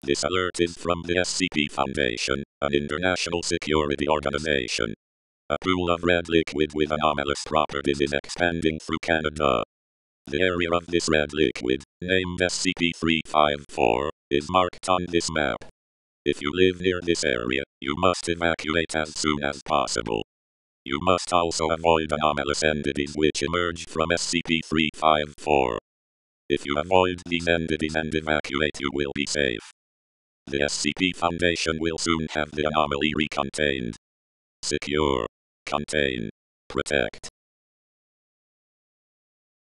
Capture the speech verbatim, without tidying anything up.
This alert is from the S C P Foundation, an international security organization. A pool of red liquid with anomalous properties is expanding through Canada. The area of this red liquid, named S C P three fifty-four, is marked on this map. If you live near this area, you must evacuate as soon as possible. You must also avoid anomalous entities which emerge from S C P three fifty-four. If you avoid these entities and evacuate, you will be safe. The S C P Foundation will soon have the anomaly recontained. Secure, contain, protect.